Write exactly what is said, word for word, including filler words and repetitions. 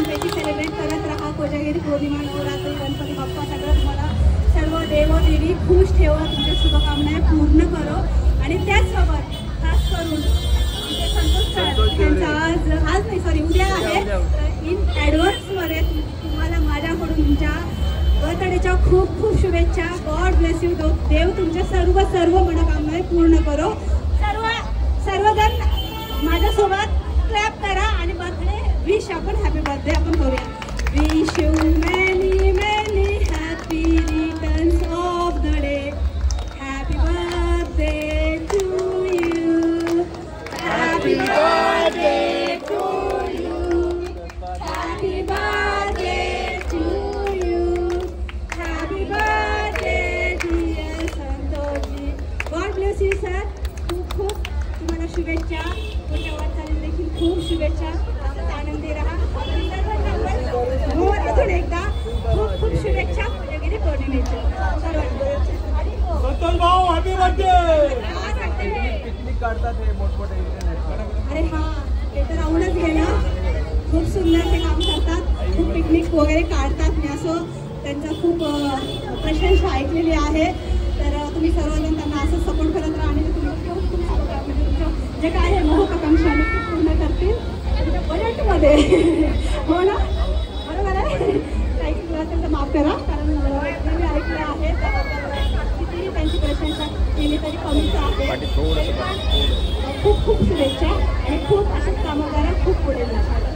मस्तपैकी सेलिब्रेट करत राहा. कोजागिरी पौर्णिमा, नवरात्री, गणपती बाप्पा सगळं तुम्हाला सर्व देव देवी खुश ठेवा, तुमच्या शुभकामना पूर्ण करो. आणि त्याचसोबत खास करून आमचे संतोष सर यांचा आज आज नाही सॉरी उद्या आहे. तर इन ॲडव्हान्समध्ये तुम्हाला माझ्याकडून तुमच्या बर्थडेच्या खूप खूप शुभेच्छा. God bless you. देव तुमच्या सर्व सर्व मनोकामना पूर्ण करो. सर्व सर्वजण माझ्यासोबत क्लॅप करा आणि बर्थडे विश आपण हॅपी बर्थडे आपण करूया. Wish you many many happy returns of the day. Happy birthday to you. Happy birthday to you. Happy birthday to you. Happy birthday dear Santoshji. God bless you sir. खूप खूप तुम्हाला शुभेच्छा. तुमच्या वाटचालीला देखील खूप शुभेच्छा. असंच आनंदी राहा. हो अजून एकदा खूप खूप शुभेच्छा कोजागिरी पौर्णिमेच्या सर्वांना. संतोष भाऊ हॅपी बर्थडे. पिकनिक काढतात हे मोठमोठे. अरे हा ते तर राहूनच गेलं. खूप सुंदर ते काम करतात. खूप पिकनिक वगैरे काढतात. मी असं त्यांचं खूप प्रशंसा ऐकलेली आहे. तर तुम्ही सर्वजण त्यांना असं सपोर्ट करत राहा आणि तुम्ही खूप खूप म्हणजे तुमचं जे काय आहे महत्वाकांक्षा नक्की पूर्ण करतील तुमच्या बजेटमध्ये. हो ना बरोबर आहे. काही असेल तर माफ करा कारण मी ऐकलं आहे कितीही त्यांची प्रशंसा केली तरी कमीच आहे. खूप खूप शुभेच्छा आणि खूप अशाच कामं करा. खूप पुढे जाणार.